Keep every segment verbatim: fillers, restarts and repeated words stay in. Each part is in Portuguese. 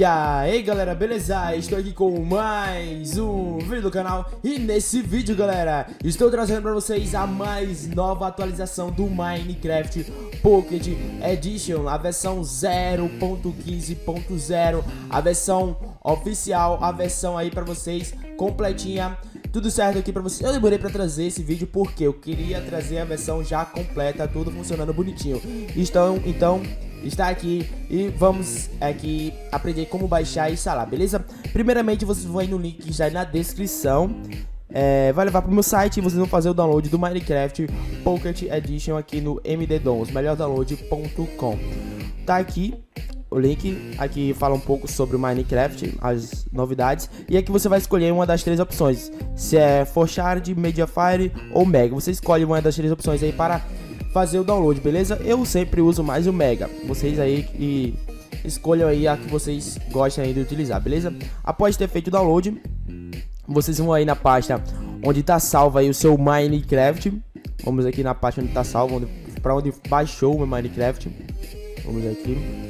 aí galera, beleza? Estou aqui com mais um vídeo do canal. E nesse vídeo, galera, estou trazendo para vocês a mais nova atualização do Minecraft Pocket Edition, a versão zero ponto quinze ponto zero, a versão oficial, a versão aí para vocês completinha. Tudo certo aqui pra vocês. Eu demorei pra trazer esse vídeo porque eu queria trazer a versão já completa, tudo funcionando bonitinho. Então, então está aqui e vamos aqui aprender como baixar e instalar, beleza? Primeiramente vocês vão aí no link que está aí na descrição. É, vai levar pro meu site e vocês vão fazer o download do Minecraft Pocket Edition aqui no M D dons, melhor download ponto com. Tá aqui o link, aqui fala um pouco sobre o Minecraft, as novidades, e aqui você vai escolher uma das três opções, se é ForShard, Mediafire ou Mega. Você escolhe uma das três opções aí para fazer o download, beleza? Eu sempre uso mais o Mega, vocês aí que escolham aí a que vocês gostam aí de utilizar, beleza? Após ter feito o download, vocês vão aí na pasta onde está salvo aí o seu Minecraft. Vamos aqui na pasta onde está salvo, onde, para onde baixou o meu Minecraft. Vamos aqui.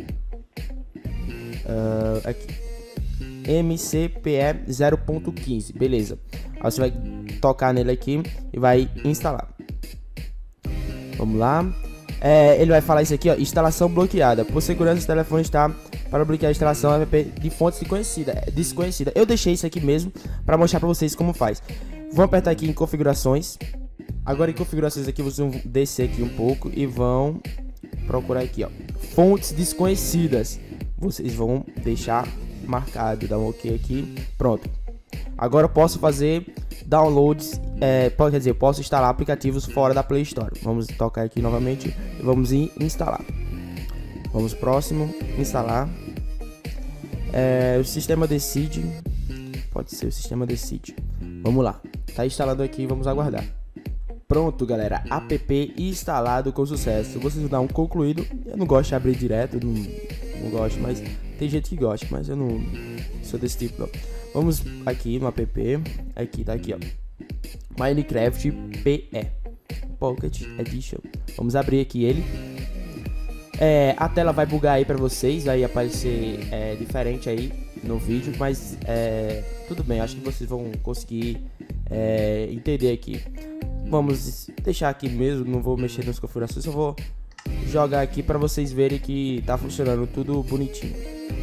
Uh, aqui M C P E zero ponto quinze, beleza. Aí você vai tocar nele aqui e vai instalar. Vamos lá. É, ele vai falar isso aqui, ó, instalação bloqueada. Por segurança, o telefone está para bloquear a instalação app de fontes desconhecida, desconhecida. Eu deixei isso aqui mesmo para mostrar para vocês como faz. Vão apertar aqui em configurações. Agora em configurações aqui vocês vão descer aqui um pouco e vão procurar aqui, ó, fontes desconhecidas. Vocês vão deixar marcado, dar um ok aqui, pronto. Agora eu posso fazer downloads, é, quer dizer, eu posso instalar aplicativos fora da Play Store. Vamos tocar aqui novamente e vamos em instalar. Vamos próximo, instalar. É, o sistema decide, pode ser o sistema decide. Vamos lá, tá instalando aqui, vamos aguardar. Pronto, galera, app instalado com sucesso. Vocês vão dar um concluído. Eu não gosto de abrir direto, não, não gosto, mas tem gente que gosta, mas eu não sou desse tipo não. Vamos aqui no app, aqui, tá aqui, ó, Minecraft P E Pocket Edition. Vamos abrir aqui ele. É, a tela vai bugar aí pra vocês, vai aparecer é, diferente aí no vídeo, mas é, tudo bem, acho que vocês vão conseguir é, entender aqui. Vamos deixar aqui mesmo, não vou mexer nas configurações, só vou jogar aqui para vocês verem que tá funcionando tudo bonitinho.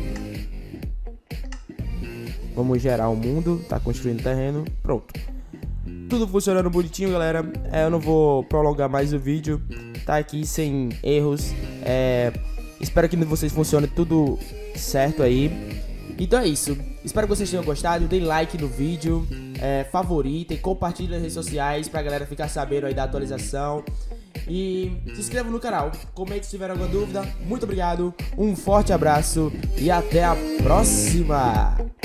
Vamos gerar um mundo, tá construindo terreno, pronto. Tudo funcionando bonitinho, galera. É, eu não vou prolongar mais o vídeo, tá aqui sem erros. É, espero que vocês funcionem tudo certo aí. Então é isso, espero que vocês tenham gostado, deem like no vídeo, é, favoritem, compartilhem nas redes sociais pra galera ficar sabendo aí da atualização. E se inscrevam no canal, comente se tiver alguma dúvida. Muito obrigado, um forte abraço e até a próxima!